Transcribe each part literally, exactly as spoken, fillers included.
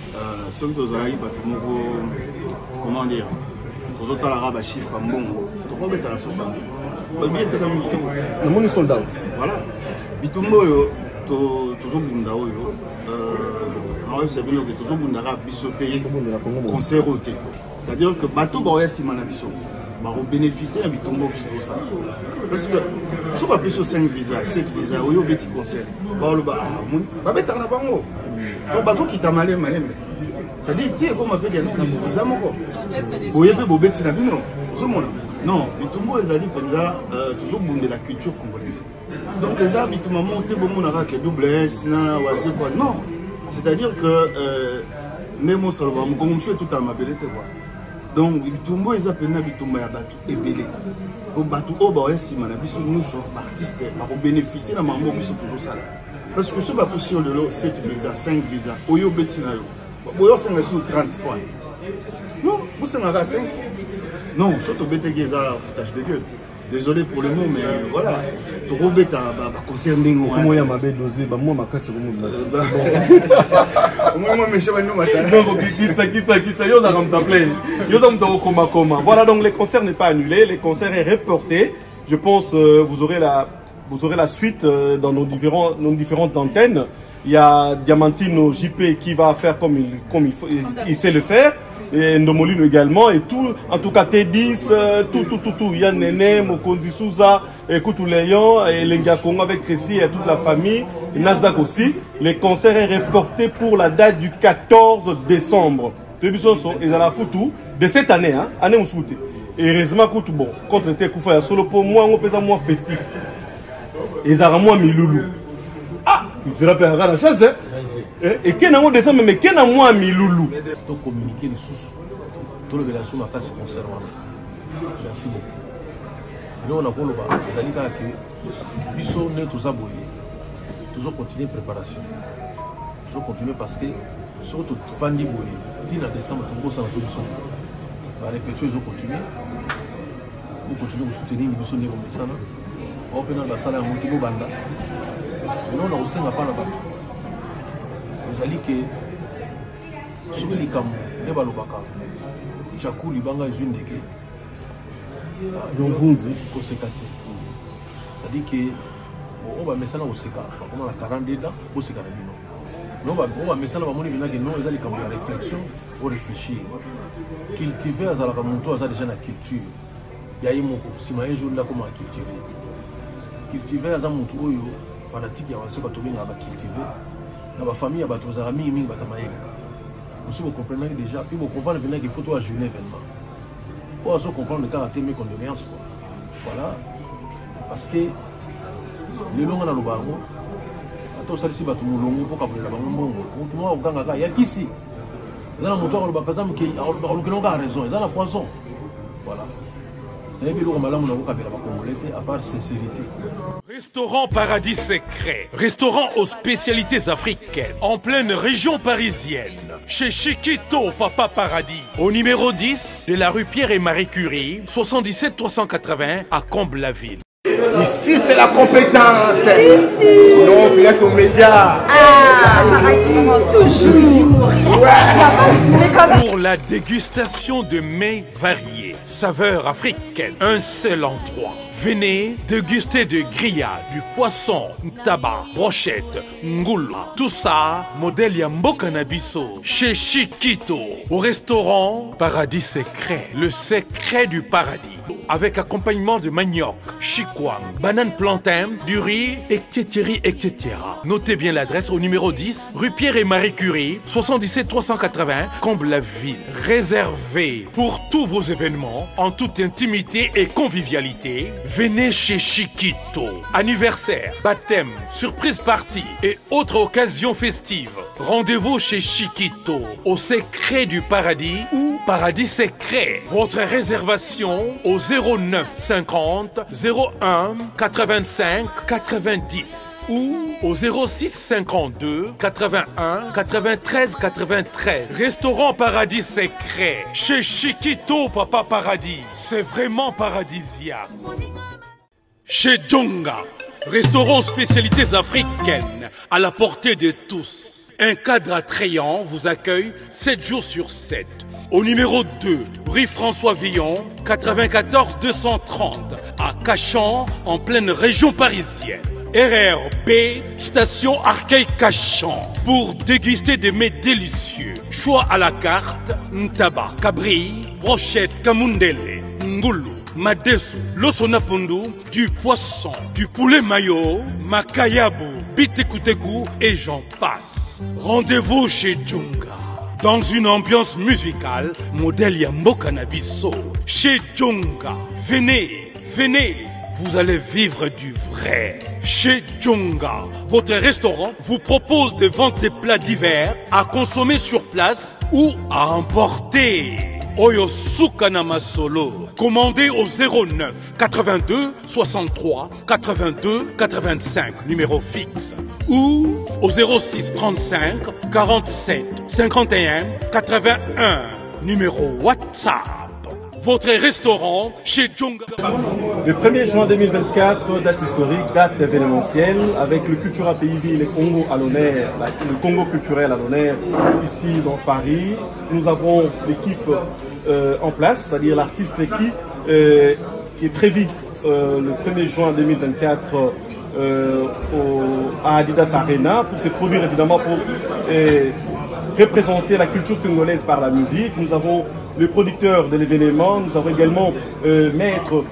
Ce que vous avez comment dire, vous avez la chiffre bon, vous avez la sauce. Le monde est soldat. Voilà. Bitumbo yo, toujours bunda yo. Euh, c'est bien que toujours bunda ra biso payer concert roté. C'est-à-dire que bateau ba si manabiso. Ba bénéficier à bitumbo pour ça. Parce que si on a plus cinq visas, sept visas, ou yo petit concert. Ba le ba mun, ba beta na bango. Donc bateau qui t'a malé malé. C'est-à-dire tiens comme appelle gagner na visa moko. Boye pe bobeti na bino. Non, bitumbo ezali penza toujours bunda la culture congolaise. Donc les arbres, tout le moment, tout le monde a double S, non. C'est-à-dire que même si on tout à ma belle. Donc, tout le monde est appelé à battu et belé. Au bateau, au bas, si nous sommes artistes, pour bénéficier de ma mort, c'est toujours ça. Parce que ce bateau, si on a sept visas, cinq visas, au yo betina yo, au yo c'est sur trente fois. Non, vous avez cinq. Non, surtout bête qui est à foutage de gueule. Désolé pour le mot, mais voilà. Tu robes ta concerné. Comment il y a ma belle dosée, moi ma casse au monde. Moi moi mes cheveux nous matin. Non, quitte ça, quitte ça, quitte ça. Yo ça comme t'appeler. Yo ça me donne comment comment. Voilà donc les concerts n'est pas annulé, les concerts est reporté. Je pense euh, vous aurez la vous aurez la suite euh, dans nos différents nos différentes antennes. Il y a Diamantino J P qui va faire comme il comme il faut, il, il sait le faire. Et Ndomolino également, et tout, en tout cas T dix, euh, tout, tout, tout, tout, Yann Nene, Mokondi Souza, et Koutou Léon, et Lenga Congo avec Tracy et toute la famille, et Nasdaq aussi. Les concerts est reporté pour la date du quatorze décembre. De cette année, hein, année où souhaité. Et heureusement, Koutou, bon, contre le Koufa, solo pour moi, on peut moins festif. Et Zara moi, Miloulou. Ah, je rappelle la chance, hein. Et qui n'a pas décembre, mais qui n'a pas Miloulou. To communiquer les sous, tout le relation ma casse concernant. Merci beaucoup. Nous on a pour le bas, vous allez dire que puissions nous tous aboyer, toujours continuer préparation, toujours continuer parce que surtout Fandi boyer, dix décembre tout beau sans solution. La répétition ils ont continué, nous continuons à soutenir les missions comme ça. On peut dans la salle à monter au banda. Nous on a aussi un pas là-bas. Vous allez que sur les camps, les balobaka, Tchakou, Libanga est une des que. Donc vous dites que c'est quatre. C'est-à-dire que on va mettre ça au Seka, on a quarante ans, au Seka non. On va mettre ça dans le monde qui non, ils ont les camps de réflexion, pour réfléchir. Cultiver à la Ramonto, à déjà la culture. Il y a un mot, si ma jour là comment cultiver. Cultiver à la Monto, fanatique, il y a un seul bateau qui va cultiver. Dans ma famille, il y a des amis qui ont si vous comprenez déjà, puis vous comprenez qu'il faut tout ajouter événement. Pour vous comprendre le caractère de mes condoléances. Voilà. Parce que les longs dans le baron, attends, ça ici, tout le monde, pour qu'après la banque, tout le monde, il y a qui ici. Il y a un moteur au Bakazam qui a raison, il y a la poisson. Voilà. À part sincérité. Restaurant Paradis Secret, restaurant aux spécialités africaines, en pleine région parisienne, chez Chiquito Papa Paradis, au numéro dix de la rue Pierre et Marie Curie, soixante-dix-sept trois cent quatre-vingts à Comble-la-Ville. Ici c'est la compétence. Ici. Non, on finit aux médias. Ah, toujours. Ouais. Pour la dégustation de mets variés, saveurs africaines, un seul endroit. Venez déguster de grillades, du poisson, tabac, brochette, ngoula. Tout ça, modèle Yamboka Nabiso, chez Chiquito, au restaurant Paradis Secret, le secret du paradis. Avec accompagnement de manioc, chikwang, banane plantain, du riz, et cetera, et cetera. Notez bien l'adresse au numéro dix, rue Pierre et Marie Curie, soixante-dix-sept trois cent quatre-vingts, Comble-la-Ville. Réservé pour tous vos événements, en toute intimité et convivialité. Venez chez Chiquito. Anniversaire, baptême, surprise party et autres occasions festives. Rendez-vous chez Chiquito, au secret du paradis ou Paradis Secret. Votre réservation au zéro neuf cinquante zéro un quatre-vingt-cinq quatre-vingt-dix ou au zéro six cinquante-deux quatre-vingt-un quatre-vingt-treize quatre-vingt-treize. Restaurant Paradis Secret chez Chiquito Papa Paradis. C'est vraiment paradisiaque. Chez Djonga, restaurant spécialités africaines à la portée de tous. un cadre attrayant vous accueille sept jours sur sept. Au numéro deux, rue François Villon, quatre-vingt-quatorze deux cent trente, à Cachan, en pleine région parisienne. R R B, station Arcueil-Cachan, pour déguster des mets délicieux. Choix à la carte, ntaba, cabri, brochette, kamundele, ngulu, madesu, losonapundu, du poisson, du poulet mayo, makayabu, bitekuteku et j'en passe. Rendez-vous chez Djunga, dans une ambiance musicale, modèle Yambo Cannabiso. Chez Djunga, venez, venez, vous allez vivre du vrai. Chez Djunga, votre restaurant vous propose de vendre des plats divers à consommer sur place ou à emporter. Oyo Sukanama Solo. Commandez au zéro neuf quatre-vingt-deux soixante-trois quatre-vingt-deux quatre-vingt-cinq, numéro fixe. Ou au zéro six trente-cinq quarante-sept cinquante et un quatre-vingt-un, numéro WhatsApp. Votre restaurant chez Djunga. Le premier juin deux mille vingt-quatre, date historique, date événementielle, avec le Cultura Pays et le Congo à l'honneur, le Congo culturel à l'honneur, ici dans Paris. Nous avons l'équipe euh, en place, c'est-à-dire l'artiste qui, euh, qui est prévu euh, le premier juin deux mille vingt-quatre euh, au, à Adidas Arena pour se produire évidemment pour euh, représenter la culture congolaise par la musique. Nous avons le producteur de l'événement, nous avons également euh, maître,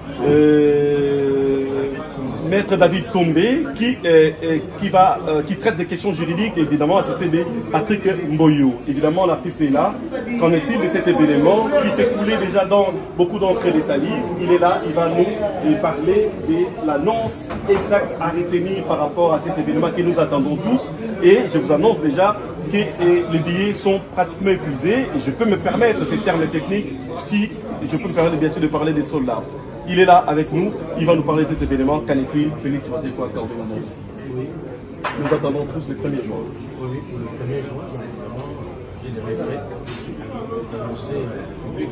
euh, maître David Combé qui, euh, euh, qui, va, euh, qui traite des questions juridiques, évidemment assisté de Patrick Mboyo. Évidemment l'artiste est là. Qu'en est-il de cet événement qui fait couler déjà dans beaucoup d'entre des salives? Il est là, il va nous parler de l'annonce exacte à retenir par rapport à cet événement que nous attendons tous. Et je vous annonce déjà que les billets sont pratiquement épuisés et je peux me permettre ces termes techniques si je peux me permettre bien sûr de parler des soldats. Il est là avec nous, il va nous parler de cet événement. Qu'en est-il? Félix, vas-y quoi accorder l'annonce? Oui. Nous attendons tous le premier jour. Oui, oui, pour le premier jour, j'ai des regrets d'annoncer au public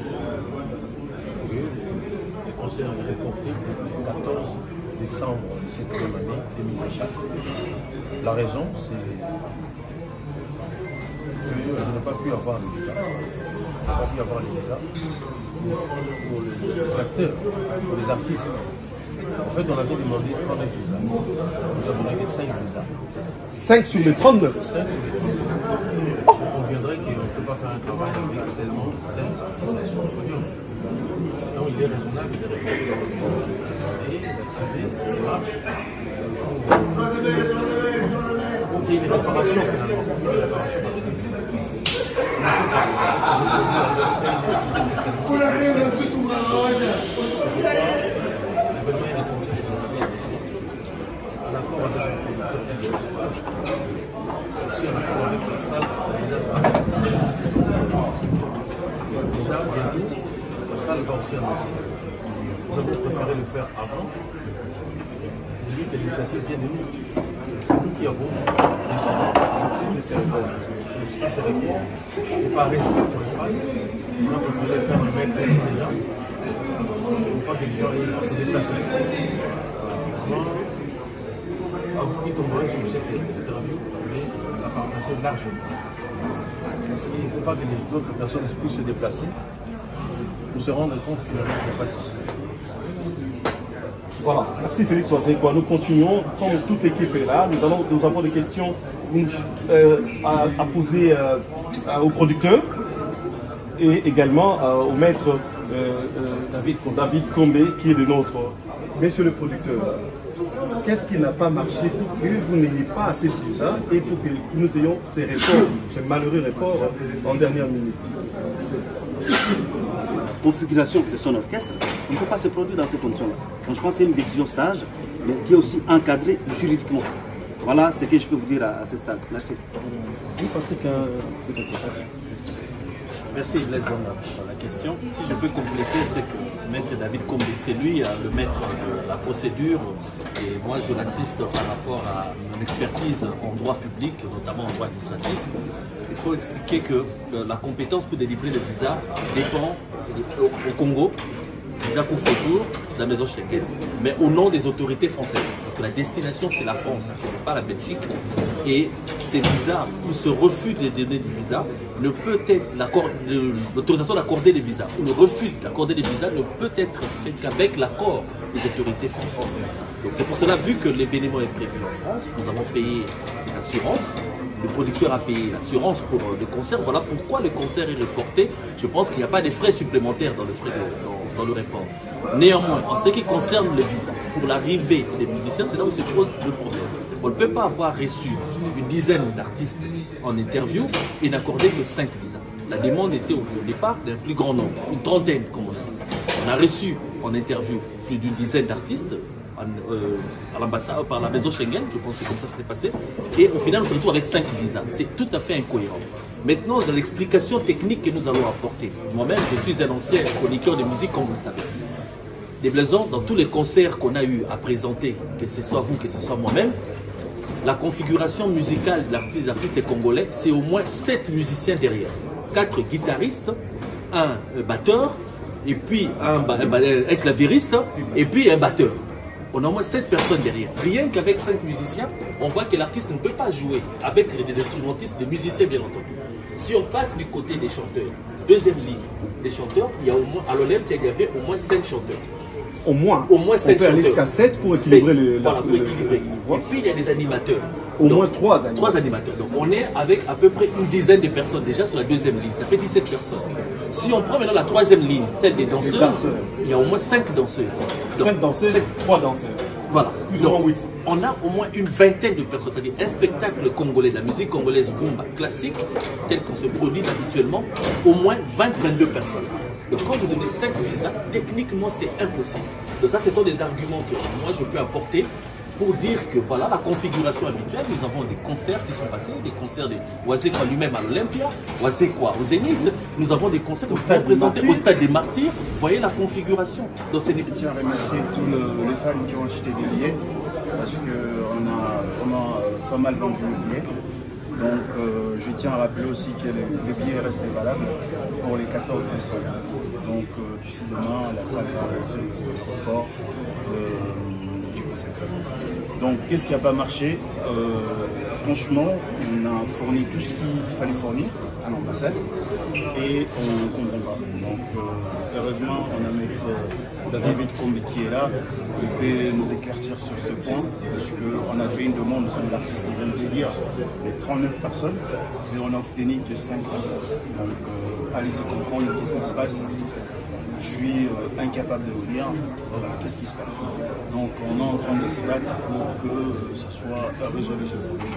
que les concerts sont reportés le quatorze décembre de cette même année deux mille vingt-quatre. La raison, c'est je n'ai pas pu avoir le visa. Je n'ai pas pu avoir le visa pour les acteurs, pour les artistes. En fait, on avait demandé trente-neuf visas. On nous a donné les cinq visas. cinq sur les trente-neuf. cinq sur les trente-neuf. Oh. On viendrait qu'on ne peut pas faire un travail avec seulement cinq artistes sur le podium. Donc il est raisonnable de répondre à votre demande et d'activer les démarches. Donc il y a une réparation finalement. Une réparation parce que nous avons préféré le faire avant. Lui, que l'initiative vient de nous. Nous qui avons décidé de ces réponses. Ces réponses, et par respect pour les fans, on a préféré faire un mec avec les gens. Pour pas que les gens aient à se déplacer. À vous qui tomberez sur cette interview, mais la partager largement. Parce qu'il ne faut pas que les autres personnes puissent se déplacer. Pour se rendre compte finalement qu'il n'y a pas de conseil. Voilà, merci Félix Oazekwa. Nous continuons, comme toute l'équipe est là, nous, allons, nous avons des questions euh, à, à poser euh, aux producteurs et également euh, au maître euh, euh, David, David Combé qui est de notre. Monsieur le producteur, qu'est-ce qui n'a pas marché pour que vous n'ayez pas assez de visa et pour que nous ayons ces reports, ces malheureux reports en dernière minute? Configuration de son orchestre, on ne peut pas se produire dans ces conditions-là. Donc je pense que c'est une décision sage, mais qui est aussi encadrée juridiquement. Voilà ce que je peux vous dire à, à ce stade. Merci. Oui, Patrick, euh, c'est quelque chose. Merci, je laisse dans la, dans la question. Si je peux compléter, c'est que Maître David Combé, c'est lui le maître de la procédure et moi je l'assiste par rapport à mon expertise en droit public, notamment en droit administratif. Il faut expliquer que la compétence pour délivrer le visa dépend au Congo, visa pour séjour, de la maison Sheken, mais au nom des autorités françaises. Parce que la destination c'est la France, ce n'est pas la Belgique. Et ces visas, ou ce refus de donner des visas, ne peut être l'autorisation d'accorder des visas, ou le refus d'accorder des visas ne peut être fait qu'avec l'accord des autorités françaises. Donc c'est pour cela, vu que l'événement est prévu en France, nous avons payé l'assurance, le producteur a payé l'assurance pour le concert. Voilà pourquoi le concert est reporté. Je pense qu'il n'y a pas de frais supplémentaires dans le, frais de, dans, dans le report. Néanmoins, en ce qui concerne le visa, pour l'arrivée des musiciens, c'est là où se pose le problème. On ne peut pas avoir reçu une dizaine d'artistes en interview et n'accorder que cinq visas. La demande était au départ d'un plus grand nombre, une trentaine comme on a. On a reçu en interview plus d'une dizaine d'artistes euh, à l'ambassade, par la maison Schengen, je pense que c'est comme ça que c'est passé. Et au final, on se retrouve avec cinq visas. C'est tout à fait incohérent. Maintenant, dans l'explication technique que nous allons apporter, moi-même, je suis un ancien chroniqueur de musique, comme vous le savez. Déplaisant, dans tous les concerts qu'on a eu à présenter, que ce soit vous, que ce soit moi-même, la configuration musicale de l'artiste, l'artiste congolais, c'est au moins sept musiciens derrière. Quatre guitaristes, un batteur, et puis un, un, un clavieriste, et puis un batteur. On a au moins sept personnes derrière. Rien qu'avec cinq musiciens, on voit que l'artiste ne peut pas jouer avec des instrumentistes, des musiciens bien entendu. Si on passe du côté des chanteurs, deuxième ligne des chanteurs, il y a au moins, à l'Olympe, il y avait au moins cinq chanteurs. Au moins, au moins cinq on peut aller jusqu'à sept pour équilibrer le, voilà, pour le, équilibrer. le, Et puis il y a des animateurs. Au Donc, moins trois animateurs. Trois animateurs. Donc on est avec à peu près une dizaine de personnes déjà sur la deuxième ligne. Ça fait dix-sept personnes. Si on prend maintenant la troisième ligne, celle des danseuses, il y a au moins cinq danseuses. Donc, cinq danseuses, trois danseurs. Voilà. Plus ou moins huit. On a au moins une vingtaine de personnes, c'est-à-dire un spectacle congolais, de la musique congolaise Bumba classique, tel qu'on se produit habituellement, au moins vingt à vingt-deux personnes. Donc quand vous donnez cinq visas, techniquement c'est impossible. Donc ça, ce sont des arguments que moi je peux apporter pour dire que voilà la configuration habituelle. Nous avons des concerts qui sont passés, des concerts de Wazekwa lui-même à l'Olympia, Wazekwa au Zénith. Nous avons des concerts qui sont présentés au Stade des Martyrs. Vous voyez la configuration. Donc c'est des... Je tiens à remercier tous le, les fans qui ont acheté des billets parce qu'on a vraiment euh, pas mal vendu les billets. Donc euh, je tiens à rappeler aussi que le, le billet reste valable pour les quatorze décembre. Donc euh, d'ici demain, la salle va lancer le report du concert. Donc qu'est-ce qui n'a pas marché? euh, Franchement, on a fourni tout ce qu'il fallait fournir à l'ambassade et on ne comprend pas. Donc euh, heureusement, on a maître David Kombi qui est là, qui peut nous éclaircir sur ce point, parce qu'on a fait une demande sur l'artiste qui vient de le dire, de trente-neuf personnes, et on a obtenu que cinq personnes. Donc euh, allez-y comprendre qu'est-ce qui se passe. Je suis euh, incapable de vous dire voilà, qu'est-ce qui se passe. Donc on est en train de se battre pour que ça soit résolu.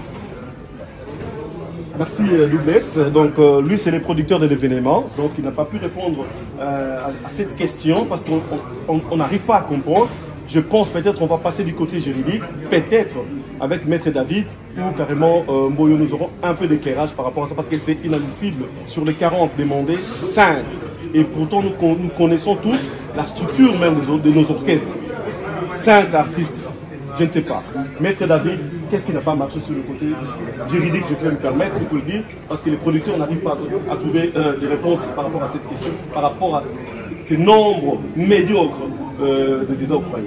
Merci euh, Doubless. Donc euh, lui c'est le producteur de l'événement, donc il n'a pas pu répondre euh, à, à cette question parce qu'on n'arrive pas à comprendre. Je pense peut-être on va passer du côté juridique, peut-être avec Maître David ou carrément euh, Mboyo, nous aurons un peu d'éclairage par rapport à ça parce que c'est inadmissible. Sur les quarante demandés, cinq. Et pourtant nous, nous connaissons tous la structure même de nos orchestres. cinq artistes, je ne sais pas. Maître David, qu'est-ce qui n'a pas marché sur le côté juridique, je peux me permettre, si je peux le dire, parce que les producteurs n'arrivent pas à trouver euh, des réponses par rapport à cette question, par rapport à ces nombres médiocres euh, de visas octroyés.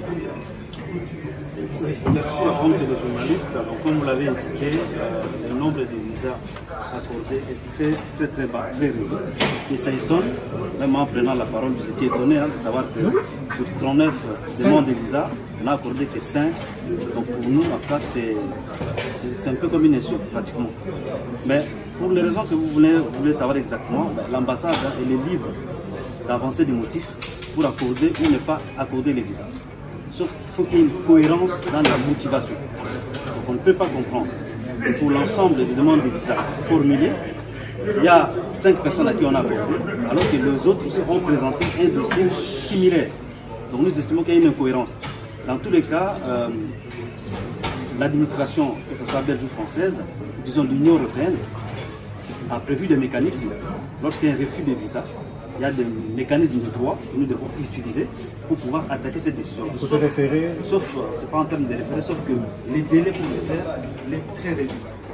Merci pour répondre les journalistes. Alors, comme vous l'avez indiqué, euh, le nombre de visas accordés est très très très bas, très réduit. Et ça étonne, même en prenant la parole, vous étiez étonné hein, de savoir que sur trente-neuf demandes de visas, on n'a accordé que cinq. Donc pour nous, en tout cas, c'est un peu comme une insulte pratiquement. Mais pour les raisons que vous voulez, vous voulez savoir exactement, l'ambassade hein, elle est libre d'avancer des motifs pour accorder ou ne pas accorder les visas. Sauf qu'il faut qu'il y ait une cohérence dans la motivation. Donc on ne peut pas comprendre que pour l'ensemble des demandes de visa formulées, il y a cinq personnes à qui on a accordé, alors que les autres ont présenté un dossier similaire. Donc nous estimons qu'il y a une incohérence. Dans tous les cas, euh, l'administration, que ce soit belge ou française, disons l'Union européenne, a prévu des mécanismes. Lorsqu'il y a un refus de visa, il y a des mécanismes de droit que nous devons utiliser pour pouvoir attaquer cette décision. Sauf, référé. sauf ce n'est pas en termes de référé, sauf que les délais pour le faire, il est très réduit.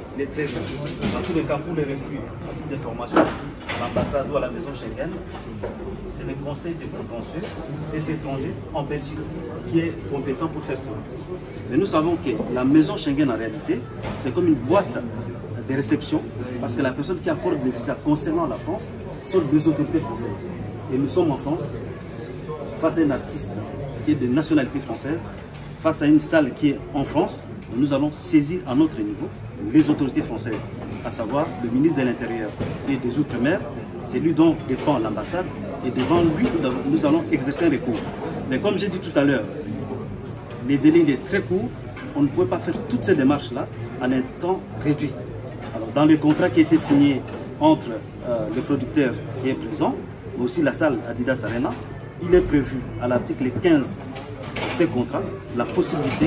les traités. Dans tous les cas, pour les refus, à titre d'information, à l'ambassade ou à la maison Schengen, c'est le Conseil des contentieux des étrangers en Belgique qui est compétent pour faire ça. Mais nous savons que la maison Schengen, en réalité, c'est comme une boîte de réception, parce que la personne qui accorde le visa concernant la France sont des autorités françaises. Et nous sommes en France, face à un artiste qui est de nationalité française, face à une salle qui est en France, nous allons saisir à notre niveau les autorités françaises, à savoir le ministre de l'Intérieur et des Outre-mer. C'est lui dont dépend l'ambassade et devant lui, nous allons exercer un recours. Mais comme j'ai dit tout à l'heure, les délais étaient très courts, on ne pouvait pas faire toutes ces démarches-là en un temps réduit. Alors, dans le contrat qui a été signé entre euh, le producteur qui est présent, mais aussi la salle Adidas Arena, il est prévu à l'article quinze de ces contrats la possibilité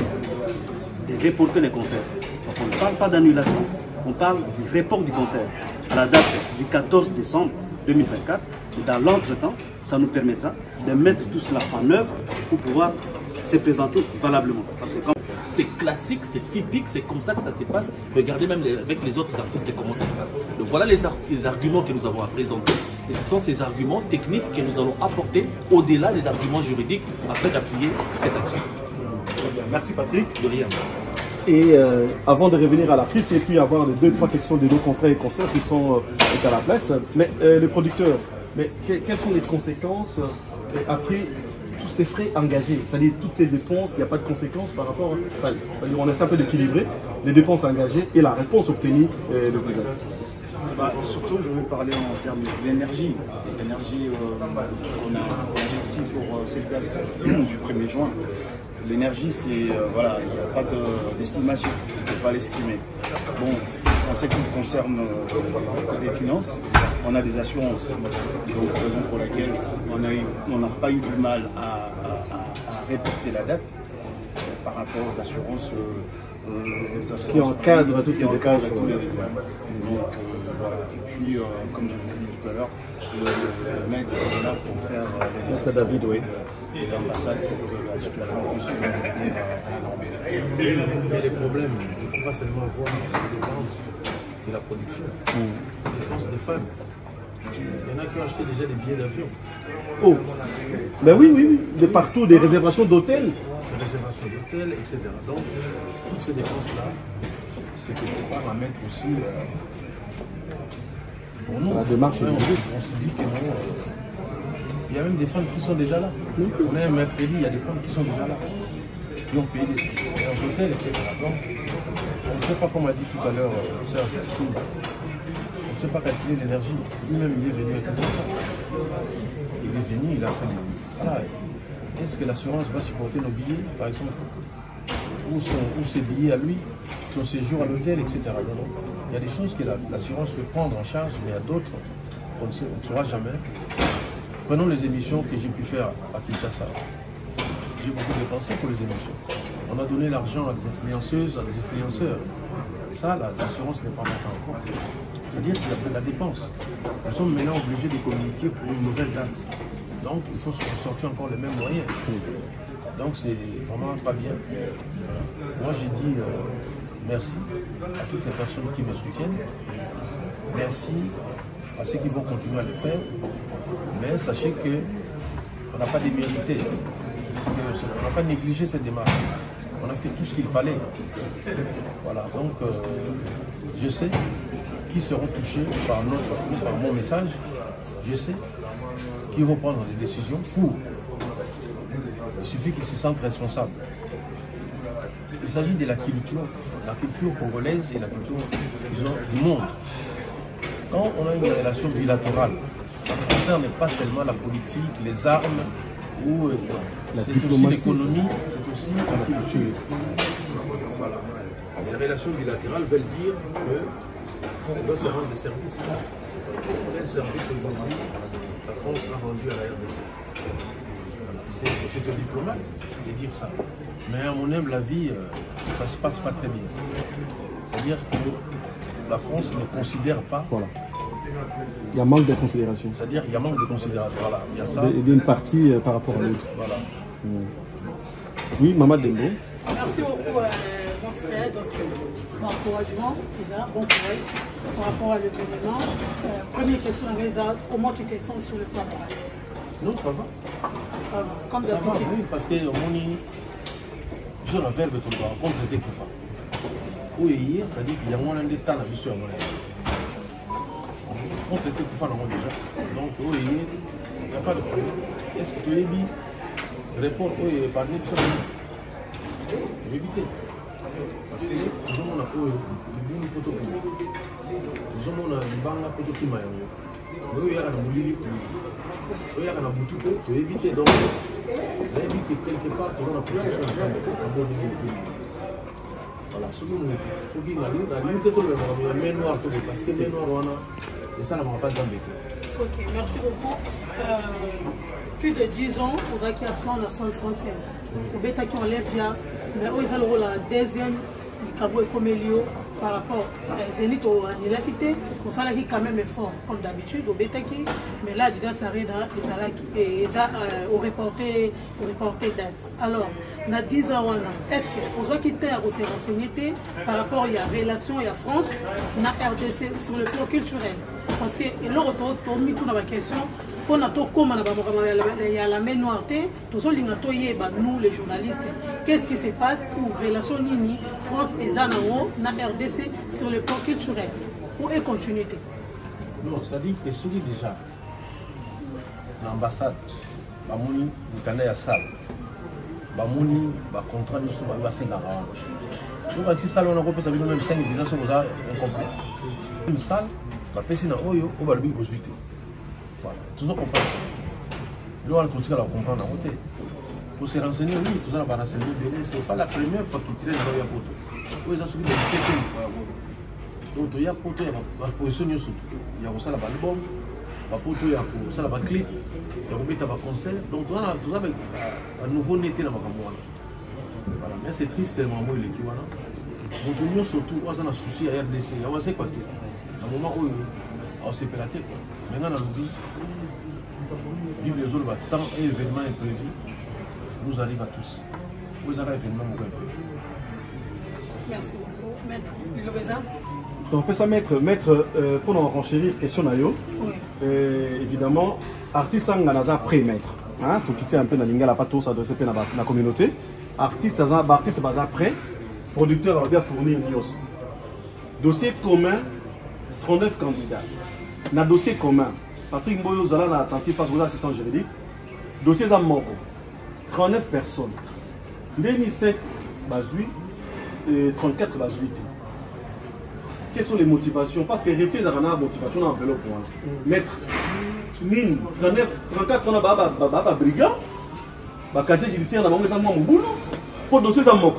de reporter les concerts. Donc on ne parle pas d'annulation, on parle du report du concert à la date du quatorze décembre deux mille vingt-quatre. Et dans l'entretemps, ça nous permettra de mettre tout cela en œuvre pour pouvoir se présenter valablement. Parce que quand... C'est classique, c'est typique, c'est comme ça que ça se passe. Regardez même les, avec les autres artistes comment ça se passe. Donc voilà les, les arguments que nous avons à présenter. Et ce sont ces arguments techniques que nous allons apporter au-delà des arguments juridiques afin d'appuyer cette action. Merci Patrick. De rien. Et euh, avant de revenir à l'artiste et puis avoir les deux, trois questions de nos confrères et concerts qui sont euh, à la place. Mais euh, le producteur, mais que, quelles sont les conséquences euh, après tous ces frais engagés, c'est-à-dire toutes ces dépenses, il n'y a pas de conséquences par rapport, enfin, on essaie un peu d'équilibrer les dépenses engagées et la réponse obtenue euh, de vous. Bah, surtout, je veux parler en termes de l'énergie. L'énergie euh, qu'on a, a sortie pour euh, cette date du premier juin. L'énergie, c'est euh, voilà, il n'y a pas d'estimation, de, on ne peut pas l'estimer. Bon, en ce qui concerne euh, les finances, on a des assurances. Donc, raison pour laquelle on n'a pas eu du mal à, à, à, à reporter la date euh, par rapport aux assurances. Euh, euh, aux assurances qui encadrent toutes les dépenses. Donc, euh, voilà. Et puis, euh, comme je vous ai dit tout à l'heure, le, le maître est là pour faire euh, les David, oui. et l'ambassade pour que la situation puisse revenir à la normale. Il y a des problèmes, il ne faut pas seulement voir les dépenses de la production, les dépenses des femmes. Il y en a qui ont acheté déjà des billets d'avion. Oh, ben oui, oui, oui, de partout, des réservations d'hôtels. Des réservations d'hôtels, et cetera. Donc, toutes ces dépenses-là, c'est quelque part à mettre aussi euh, pour nous. La démarche, ouais, on, on se dit que non. Euh, il y a même des femmes qui sont déjà là. On est un mercredi, il y a des femmes qui sont déjà là. Qui ont payé des, des hôtels, et cetera. Donc, on ne sait pas, comme a dit tout à l'heure euh, Serge, on ne sait pas calculer l'énergie. Lui-même, il est venu avec un contrat. Il est venu, il a fait des... Voilà. Est-ce que l'assurance va supporter nos billets, par exemple, ou, son, ou ses billets à lui, son séjour à l'hôtel, et cetera. Donc, il y a des choses que l'assurance peut prendre en charge, mais il y a d'autres qu'on ne, ne saura jamais. Prenons les émissions que j'ai pu faire à Kinshasa. J'ai beaucoup dépensé pour les émissions. On a donné l'argent à des influenceuses, à des influenceurs. Ça, l'assurance n'est pas montée en compte. C'est-à-dire qu'il y a de la dépense. Nous sommes maintenant obligés de communiquer pour une nouvelle date. Donc, il faut sortir encore les mêmes moyens. Donc, c'est vraiment pas bien. Moi, j'ai dit euh, merci à toutes les personnes qui me soutiennent. Merci à ceux qui vont continuer à le faire. Mais sachez qu'on n'a pas démérité. On n'a pas négligé cette démarche. On a fait tout ce qu'il fallait. Voilà, donc euh, je sais qui seront touchés par, notre, par mon message. Je sais qui vont prendre des décisions pour. Il suffit qu'ils se sentent responsables. Il s'agit de la culture, la culture congolaise et la culture, disons, du monde. Quand on a une relation bilatérale, ça ne concerne pas seulement la politique, les armes, ou euh, c'est aussi l'économie, c'est aussi la culture. Voilà. Les relations bilatérales veulent dire qu'on doit se rendre des services. Quel service aujourd'hui la France a rendu à la R D C? C'est un diplomate de dire ça. Mais à mon humble avis, ça ne se passe pas très bien. C'est-à-dire que la France ne considère pas. Voilà. Il y a manque de considération. C'est-à-dire qu'il y a manque de considération. Voilà. Il y a ça. Et d'une partie euh, par rapport à l'autre. Voilà. Mmh. Oui, Maman Dembo. Merci beaucoup, euh, mon frère. Donc, encouragement, déjà, bon courage par rapport à l'événement. Euh, première question, comment tu te sens sur le plan moral? Non, ça va. Ça va, comme ça d'habitude. Va, oui, parce que mon je le verbe tout le temps, contre tes coups. Oui, ça dit qu'il y a moins de temps à mission. Contre tes coups déjà. Donc, oui, il n'y a pas de problème. Est-ce que tu as dit répondre oui, parler de ça? Éviter. Parce que tout le monde a eu le bon poteau. Tout le monde a eu le bon poteau qui m'a eu. Oui, il y a un mouli. Il y a un boutou. Tu éviter donc. Éviter quelque part, tu as la protection de ça. Voilà, ce qui est la lutte, la lutte est tout le monde. Il y a main noire, parce que main noire, et ça ne va pas t'embêter. Ok, merci beaucoup. Euh, plus de dix ans, aux acquis absents de la zone française. Au bêta qui enlève bien, mais où ils ont la deuxième, le cabo et comélio par rapport à Zénith au Nilakité, on s'en a quand même fort, comme d'habitude, au bêta qui, mais là, déjà, ça arrive et ça au reporté date. Alors, on a dix ans, est-ce que, aux acquis terre, on s'est renseigné par rapport à la relation et à France, on a R D C sur le plan culturel. Parce que l'on retrouve mis tout dans la question, on a tout comme il y a la main noire, nous les journalistes, qu'est-ce qui se passe ou relation Nini, France et Zanao, na R D C sur le plan culturel, où est continuité? Non, ça dit que celui déjà, l'ambassade, Bamouni, le Canada à salle, Bamouni, le contrat de sous, va cinq ans. Donc, si ça, on a repris ça, même cinq déjà, c'est incomplet. Une salle, la personne a oyo, on va le bien consulter. Voilà, toujours comprendre. Nous, on a tout ce qu'on a compris en côté. Pour se renseigner, oui, tout ça, on va renseigner. Ce n'est pas la première fois qu'il tire dans le Yapoto. Oui, ça suffit de septième fois. Donc, il y a Poto, il y a la position surtout. Il y a aussi l'album, il y a aussi le clip, il y a aussi le concert. Donc, tout ça, tout ça, un nouveau nété dans ma campagne. Voilà, mais c'est triste, tellement moi, il est qui, voilà. Donc, surtout, on a un souci à R D C. Il y a aussi quoi. À un moment où on s'est pélaté, maintenant on a l'oubli. Vivre les autres, tant un événement imprévu nous arrive à tous. Vous avez un événement imprévu. Merci beaucoup. Maître Lobeza. Donc, peut ça mettre, mettre euh, pour en renchérir, question Nayo. Oui. Euh, évidemment, artiste Sanganaza pré-maître. Hein, pour quitter un peu dans l'ingala, pas tout ça doit se faire dans la communauté. Artiste, artiste Baza prêt. Producteur a bien fourni une news. Dossier commun. trente-neuf candidats. Dans le dossier commun, Patrick Mboyo Zala n'a attentif parce que vous avez assistant juridique. Dossier Zamoko, trente-neuf personnes. deux mille cinq, huit et trente-quatre, huit. Quelles sont les motivations? Parce que refuse d'avoir une motivation dans l'enveloppe pour mettre mine, trente-neuf, trente-quatre, on a un brigand, un casier judiciaire dans le boulot pour le dossier Zamoko.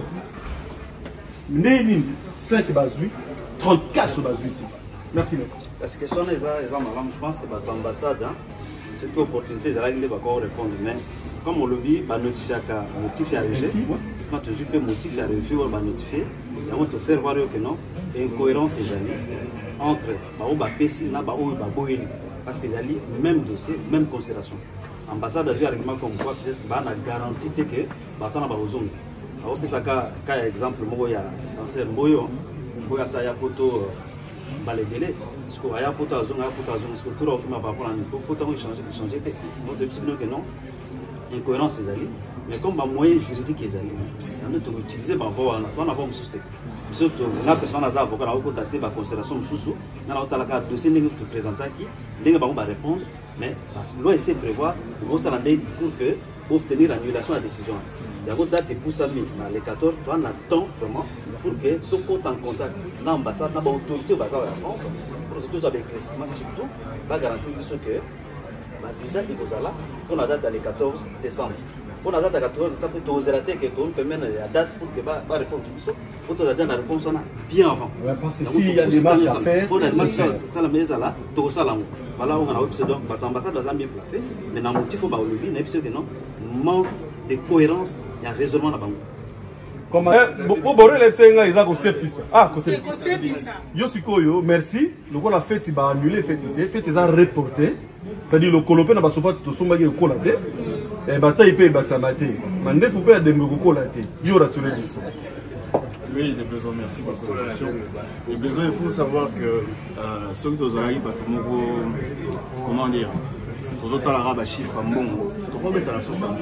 deux mille cinq, huit, trente-quatre, huit. Merci beaucoup. Parce que son je pense que l'ambassade, c'est une opportunité de répondre. Mais comme on le dit, on notifie à notifier à rejet. Quand tu peux notifier à refus, on va notifier. On va te faire voir que non. Et incohérence est jamais entre le P C et le parce qu'il y a le même dossier, même considération. L'ambassade a vu un argument comme quoi peut-être qu'on a garanti que on a besoin. On peut faire un exemple, il y a un Mboyo, il y a un photo. Les délais, parce qu'il y a un poteau à zone, un poteau à zone, parce que tout le monde va prendre un poteau à changer. Donc, depuis que non, incohérence est allée, mais comme un moyen juridique est allé, on a utilisé pour avoir un soutien. Surtout, la personne a un avocat, on a contacté la considération de sous-sous, on a un dossier qui est présenté qui, on a réponse, mais la loi essaie de prévoir pour que pour obtenir l'annulation de la décision. Il y a une date pour ça, les quatorze, on attend vraiment pour que tout le monde en contact l'ambassade, l'autorité de la France, pour que tout avec l'éclaircissement surtout, va garantir que la visa est là pour la date le quatorze décembre. Pour la date le quatorze décembre, tu as raté que tu peux mettre la date pour que va répondre. Pour que tu aies la réponse bien avant. Parce que s'il y a des marches à faire, pour la ça la maison là, tu as ça là. Voilà, on a un donc l'ambassade doit bien placé, mais dans le motif, il faut le dire, mais que non, manque de cohérence, il y a un raisonnement là-bas. Comme pour Boré les Psenga, ils ont aussi pisa. Ah, côté yo sikoyo, merci. Donc la fête va annuler fête idée, fête ils ont reporté. C'est-à-dire le colopé n'a pas souvent tout sommet qui colaté. Et bataille paye baxa maté. Mande faut pas de me colaté. Yo rassuré l'histoire. Oui, des besoins, merci pour la question. Les besoins, il faut savoir que euh, ceux qui ont arrivé, comment dire, aux autres arabes à chiffre, bon, tu peux mettre la soixante.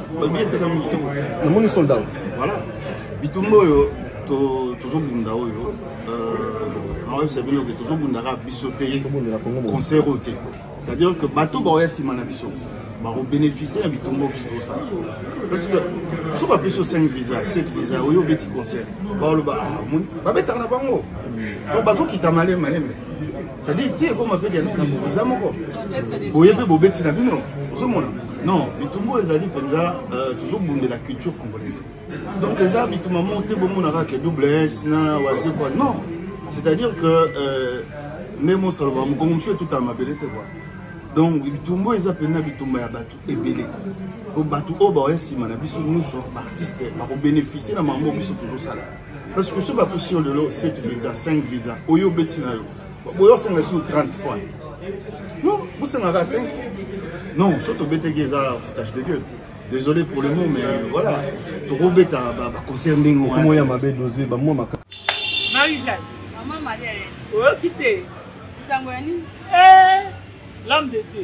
Le monde est soldat. Voilà. Bitumbo, toujours bunda, euh, c'est bien que toujours bunda, biso payé, concert ôté. C'est-à-dire que bateau, bah, si manabiso. On bénéficie de Bitumbo ça. Parce que si on a plus de cinq visas, sept visas, on a un petit concert. On a un petit concert. On a un petit concert. C'est-à-dire, tu sais comment on peut gagner des visas. On a un petit concert. Non, Bitumbo est toujours de la culture congolaise. Donc, les gens, Bitumbo, monter bon mon que double S, non. C'est-à-dire que même si on est tout à ma belle. Donc, Bitumbo est appelé Bitumbo ya batu ebele. Ko batu o ba esi mana biso nous sommes artistes ba bénéficier na mambo biso toujours ça là. Parce que ce ba position de l'eau sept visas, cinq visas, oyo betina yo. Boyo cinq sur trente quoi. Non, vous c'est na cinq. Non, surtout bete geza foutage de gueule. Désolé pour le mot mais voilà. To robeta ba concerner ngo. Comment ya mabe dosé ba moi maka. Marie-Jeanne, maman Marie. Oh quitter. Sangwani. Eh l'homme de Dieu.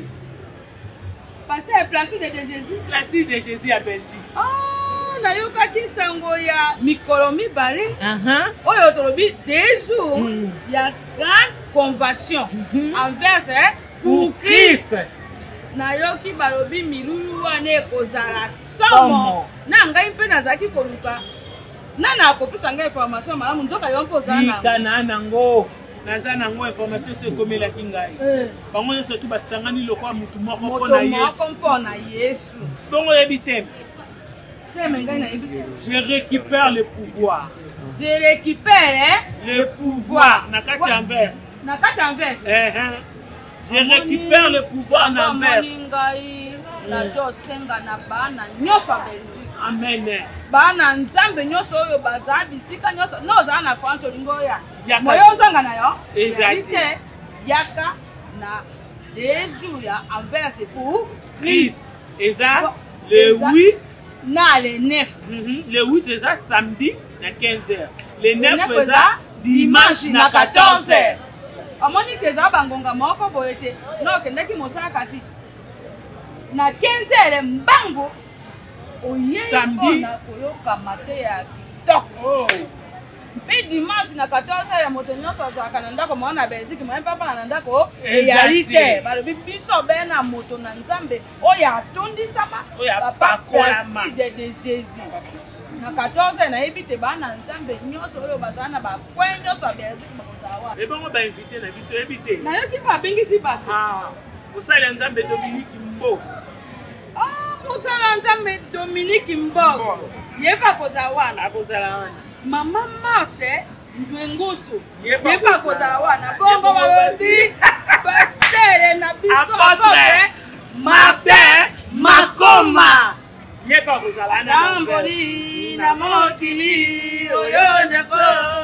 Pasteur Placide de Jésus. Placide de Jésus à Belgique. Oh, nayoka ki sango ya mikolo mibale. Uh-huh. Oyo tolobi des jours mm. ya grande conversion mm-hmm. envers hein, pour Christ. Nayoki balobi milulu wane kozala somo. Na ngai mpe nazaki koluka. Nana akopesa ngai information malamu nzoka yo mpo zana. Kana nango. Naza nango information se komela kingai. Bango nyonso tu basangani lokwa mutu moko mpona Yesu. Mpona Yesu. Bongo yebi tembe. Tembe ngai na yebi. Je récupère le pouvoir. Je récupère le pouvoir. Na kati inverse. Na kati inverse. Eh eh. Je récupère le pouvoir na inverse. Ngai na jo senga na bana nyoso abeli. Amen. Bana nzambe nyoso oyo baza bisika nyoso no za na France olingo ya. Moyo zanga na yo. Exactement. Yaka na des jours ya envers pour Christ. Et ça le huit na le neuf. Le huit est ça samedi na quinze heures. Le neuf est ça dimanche na quatorze heures. Amoni keza bangonga moko boyete. No kendaki mosala kasi. Na quinze heures mbango. Samedi koyoka mate ya kitoko. Pe dimanche na quatorze heures ya moto nyonso azalaka na ndako mwana na Belgique moyen papa na ndako eyali te. Balobi biso be na moto na Nzambe oyo atondisama bapakolama de Jésus. Na quatorze heures nayebi te bana Nzambe nyonso oyo bazala na bakwe nyonso ya Belgique bakozala wa. Ebongo ba invité na biso yebi te. Nayoki babengisi bato. Ah, osala Nzambe Dominique Mbo. Musala Nzambe Dominique Mbogo. Yeba kozala wana. Kozala wana. Mama Marthe Ndwengusu. Yeba kozala wana. Bongo balobi. Pasteur na biso apotre. Martin Makoma. Yeba kozala wana. Tamboli na mokili oyo ndeko.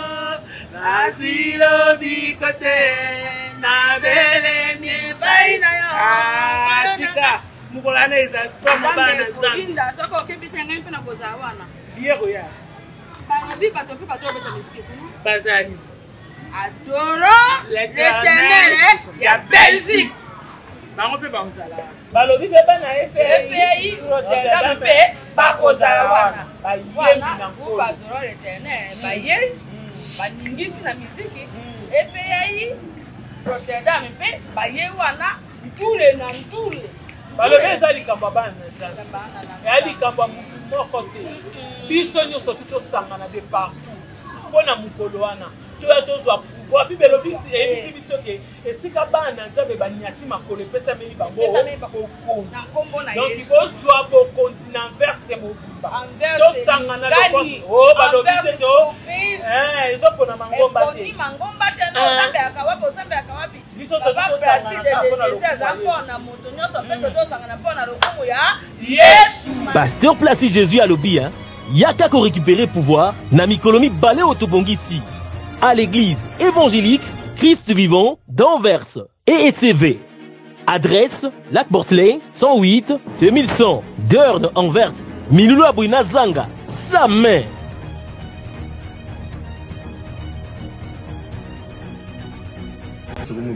Asilo bikote na bele mie baina yo. Ah, tika. Mukolana eza somo bana Nzambe. Inda soko kebitenga mpena kozala wana. Biero ya. Balobi bato pe bato beta misiki. Bazani. Adorons l'Éternel ya Belgique. Bango pe bazala. Balobi pe bana F A I Rotterdam pe bakozala wana. Wana ku adorons l'Éternel. Baye baningisi na misiki. F A I Rotterdam pe baye wana ntule na ntule. Balobi eza likambo bana Nzambe. Ya likambo mutu moko te. Biso nyonso tosangana de partout. Mpona mukolo wana. Toya tozwa pouvoir puis belobi ebisi biso ke esika bana Nzambe banyati makolo epesa meli bango. Na kombo na Yesu. Donc il faut soit beau continent verse mobimba. Tosangana de oh balobi to. Eh, ezo pona mangomba te. Ni mangomba te na Nzambe akawapi Nzambe akawapi. Biso to Placide de Jésus azapona moto nyonso pe tosangana pona lokumu ya Yesu. Pasteur Placide Jésus alobi hein. Yaka ko récupérer pouvoir na mikolomi balé otobongisi à l'église évangélique Christ vivant d'Anvers et E C V. Adresse Lac Borseley cent huit deux mille cent Deurne Anvers Milulu Abouina Zanga. Jamais.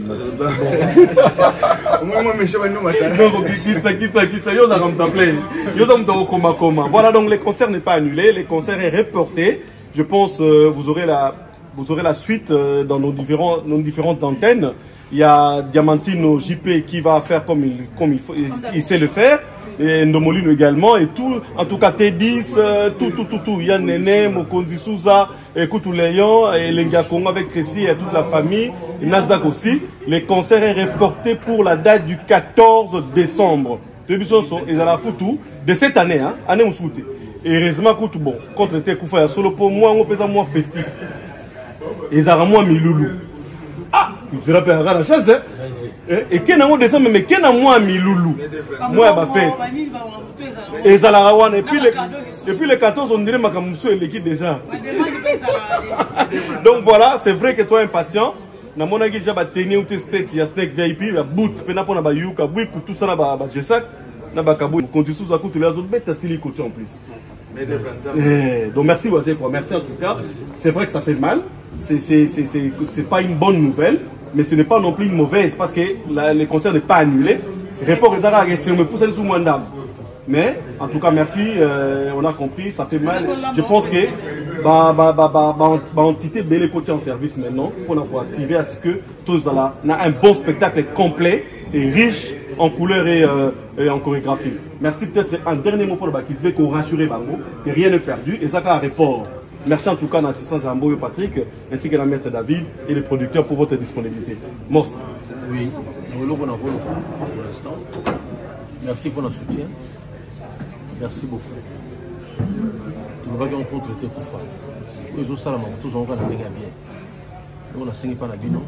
Voilà, donc les concerts n'est pas annulé, les concerts est reporté. Je pense euh, vous aurez la vous aurez la suite euh, dans nos différents nos différentes antennes. Il y a Diamantino J P qui va faire comme il comme il faut il, il sait le faire. Et Ndomolino également, et tout, en tout cas T dix, euh, tout, tout, tout, tout, il y a Néné, Mokondi Souza, et Koutou Léon, et Lenga Congo avec Tracy et toute la famille, et Nasdaq aussi. Les concerts est reporté pour la date du quatorze décembre. De cette année, hein, année où souhaitez. Et heureusement, Koutou, bon, contre le Tekoufa, solo pour moi, on peut moins festif. Et ça moi Miloulou. Ah, je rappelle la chance, hein. Et qui n'a pas de ça, mais qui n'a pas mis loulou. Moi, je vais faire. Et Zalarawan, et puis le quatorze, on dirait que je suis l'équipe déjà. Donc voilà, c'est vrai que toi impatient. Na mon avis, j'ai tenu au test, il y a Snake V I P, il y a Boots, il y a Yuka, tout ça, il y a Jessak, il y a Kabou, il y a sous à côté, il y a d'autres bêtes à silicoté en plus. Donc merci, merci en tout cas. C'est vrai que ça fait mal, c'est pas une bonne nouvelle. Mais ce n'est pas non plus une mauvaise parce que la, les concerts n'est pas annulé. Report est à c'est me pousse sous moins d'âme. Mais en tout cas merci, euh, on a compris, ça fait mal. Je pense que bah bah bah bah bah bah entité belle côté en service maintenant pour pouvoir activer à ce que tous là on a un bon spectacle complet et riche en couleurs et, euh, et en chorégraphie. Merci, peut-être un dernier mot pour le bac qui veut qu'on rassure Bango que rien n'est perdu et ça a un report. Merci en tout cas l'assistance à Mboyo Patrick, ainsi que la maître David et les producteurs pour votre disponibilité. Monstre. Oui, nous avons pour l'instant. Merci pour notre soutien. Merci beaucoup. Nous avons rencontré les Koufa. Nous avons salama, tous on va la bien. Nous on a cinq pas nabino.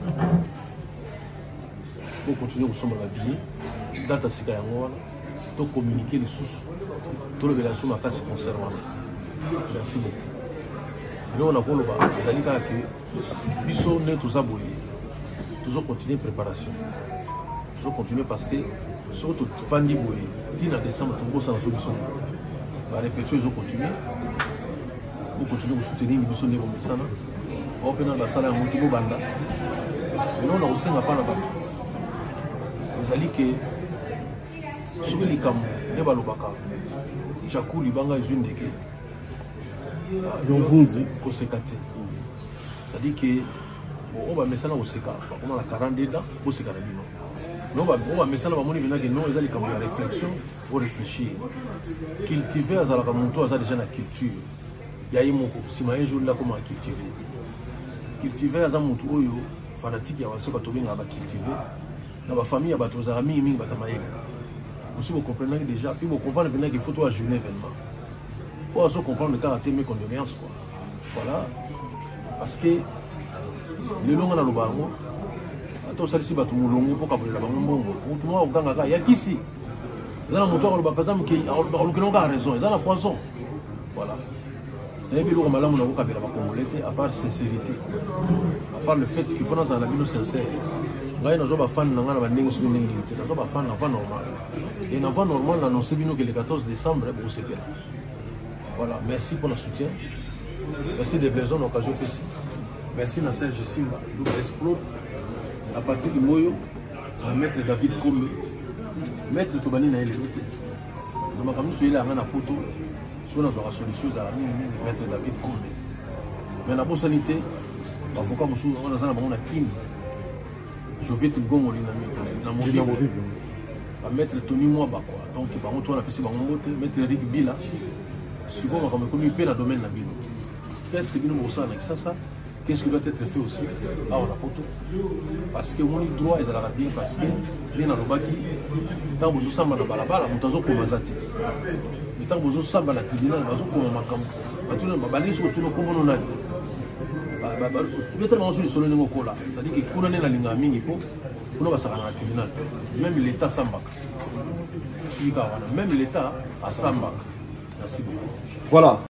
Pour continuer au sommet de la vie, date à Sika Yangoana, pour communiquer les sous, tout le relation à casse concernant. Merci beaucoup. Nous on a pour le bas, les alliés que nous sommes tous aboués, toujours continuer la préparation, toujours continuer parce que surtout Fandi Boué, dix décembre, tout le monde s'en solution. La répétition ils ont continué, vous continuez à soutenir les missions de vos messages, on peut dans la salle à Montego Banda, et nous on a aussi un pas là-bas. Les alliés que sur les camps, les balobaka, Chakou Libanga est une des donc vous dites que c'est caté. C'est-à-dire que on va mettre ça au séca, on a la quarante ans, au séca de bino. Non, on va mettre ça dans le monde, non, ils ont les réflexion, pour réfléchir. Cultiver, à la monto, à déjà la culture. Il y a un mot, si un jour là, comment cultiver. Cultiver, à la monto, fanatique, il y a un second tombé, on va cultiver. Dans ma famille, il y a des amis, il y a des amis. Aussi, vous comprenez déjà, puis vous comprenez qu'il faut à jeûner événement. Pour se comprendre le caractère de mes condoléances. Voilà. Parce que le long dans le baron, attends, ça ici, tout le monde pour capter la banque. Tout le monde a il y a qui ici. Il y a un moteur au Bakatam qui a raison. Il y a un poisson. Voilà. Il y a un peu de malheur au Bakatam, à part sincérité. À part le fait qu'il faut dans un avis sincère. Il y a un fan dans la banding sur une unité. Il y a un fan dans la normal. Et une fois normal, on a annoncé que le quatorze décembre, pour se faire. Voilà, merci pour le soutien. Merci des personnes d'occasion aussi. Merci Nasser Jessimba, nous explore à partir du Moyo, à maître David Kombe, maître Tobani Naël Elote. Nous avons suivi la main à Poto, sur notre solution à la maître David Kombe. Mais la bonne sanité, l'avocat Moussou, on a un bon Kim. Je vais te gongo dans mon vie. Maître Tony Mwaba, donc par contre, on a passé par mon moteur, maître Eric Bila. Souvent, on a connu dans le domaine de la bino. Qu'est-ce que nous avons avec ça, ça? Qu'est-ce qui doit être fait aussi? Ah, on a pas tout. Parce que mon droit est à la bien, parce que bien dans le baki, tant que vous savez dans la balabala, vous avez comme azati. Mais tant que vous savez dans la tribunal, vous avez comme makam. Parce que vous avez sur tout le comme on a. Vous avez mentionné sur le niveau cola. C'est-à-dire que quand on est dans la ligne mingi po, on va s'arrêter dans la tribunal. Même l'État sambak. Même l'État a sambak. Merci beaucoup. Voilà.